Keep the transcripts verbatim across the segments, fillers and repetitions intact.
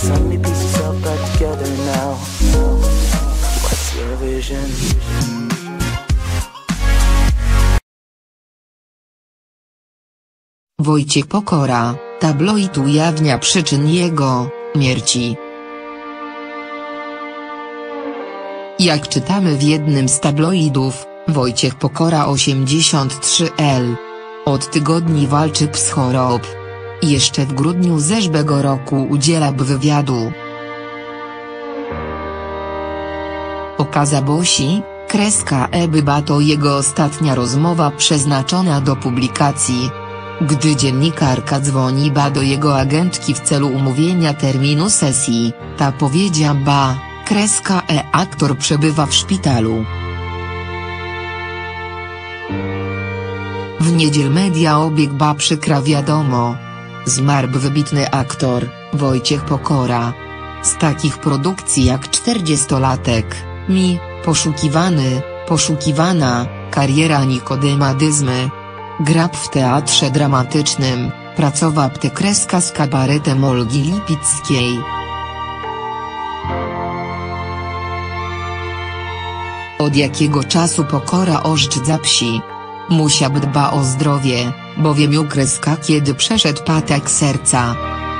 so many pieces all back together now. What's your vision? Wojciech Pokora, tabloid ujawnia przyczyn jego śmierci. Jak czytamy w jednym z tabloidów, Wojciech Pokora osiemdziesiąt trzy lat od tygodni walczy z chorobą. Jeszcze w grudniu zeszłego roku udziela wywiadu. Okaza Bosi, kreska e była to jego ostatnia rozmowa przeznaczona do publikacji. Gdy dziennikarka dzwoni ba do jego agentki w celu umówienia terminu sesji, ta powiedziała ba, kreska e aktor przebywa w szpitalu. W niedzielę media obiegł ba przykra wiadomo. Zmarł wybitny aktor, Wojciech Pokora. Z takich produkcji jak czterdziestolatek, Mi, Poszukiwany, Poszukiwana, Kariera Nikodema Dyzmy. Grał w teatrze dramatycznym, pracował w kreska z kabaretem Olgi Lipickiej. Od jakiego czasu Pokora oszczędza psi. Musiał dba o zdrowie, bowiem miał kreska kiedy przeszedł atak serca.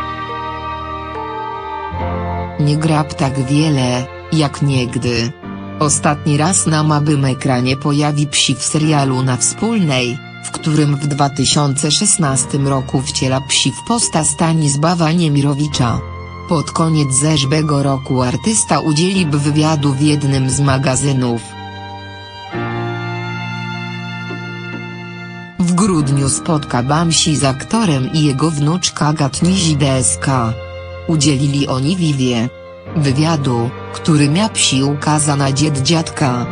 Nie grał tak wiele, jak niegdy. Ostatni raz na małym ekranie pojawi psi w serialu Na Wspólnej, w którym w dwa tysiące szesnastym roku wciela psi w postać Stanisława Niemirowicza. Pod koniec zeszłego roku artysta udzielił wywiadu w jednym z magazynów. W grudniu spotkał się z aktorem i jego wnuczka Gatnizi Dsk. Udzielili oni Vivie wywiadu, który miał psi ukaza na dzied dziadka.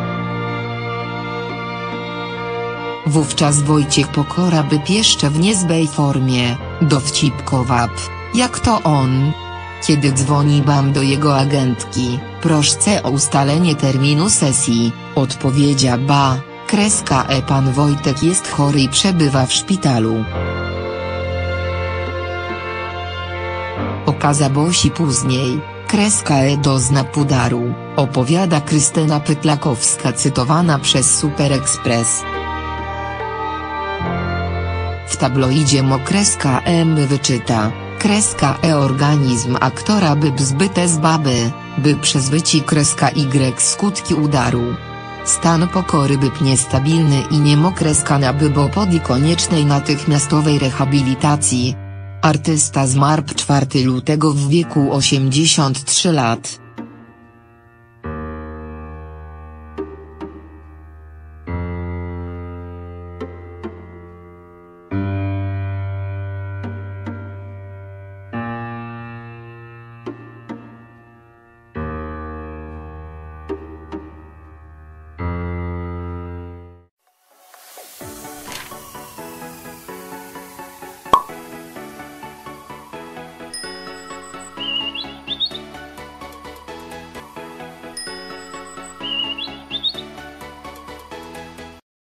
Wówczas Wojciech Pokora był jeszcze w niezłej formie, dowcipkował, jak to on. Kiedy dzwoni bam do jego agentki, proszę o ustalenie terminu sesji, odpowiedział ba, kreska e pan Wojtek jest chory i przebywa w szpitalu. Okaza Bosi później, kreska e dozna udaru, opowiada Krystyna Pytlakowska cytowana przez Super Express. W tabloidzie Mo kreska M wyczyta, kreska E organizm aktora by zbyte z baby, by przezwyci kreska Y skutki udaru. Stan Pokory był niestabilny i nie mo kreska na by bo podi koniecznej natychmiastowej rehabilitacji. Artysta zmarł czwartego lutego w wieku osiemdziesięciu trzech lat.